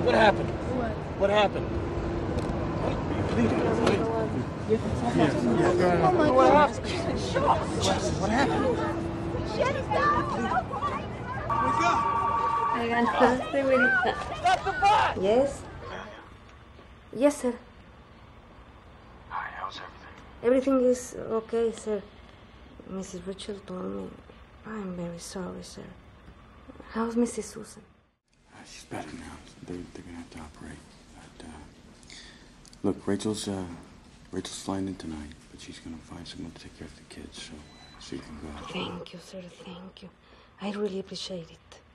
What happened? What? What happened? Oh my What God. happened? What happened? I got señorita. Stop the bus! Yes? Yes, sir. Hi, how's everything? Everything is okay, sir. Mrs. Rachel told me. I'm very sorry, sir. How's Mrs. Susan? She's better now. They're gonna have to operate. But, look, Rachel's flying in tonight, but she's gonna find someone to take care of the kids, so you can go. Thank you, sir. Thank you. I really appreciate it.